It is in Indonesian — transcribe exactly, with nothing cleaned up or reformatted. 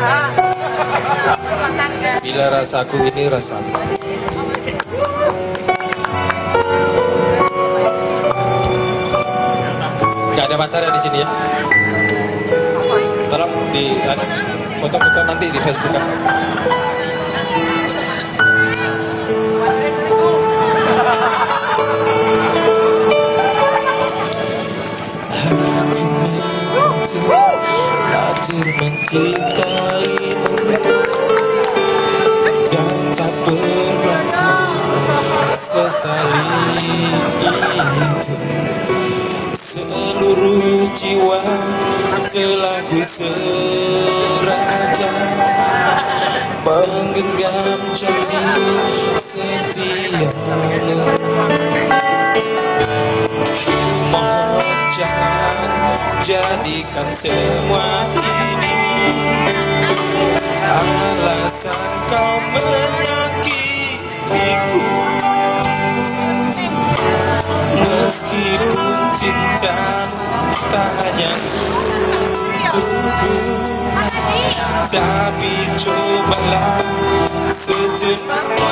Bila rasaku ini rasamu. Gak ada pacar ya di sini ya? Tolong di ada foto-foto nanti di Facebook kan? Takdir mencintaimu dan tak berlaku sesali itu. Seluruh jiwa telah ku serahkan, menggenggam janji setiamu. Ku mohon jangan jadikan semua ini alasan kau menyakitiku. Meskipun cintamu tak hanya untukku, tapi cobalah sejenak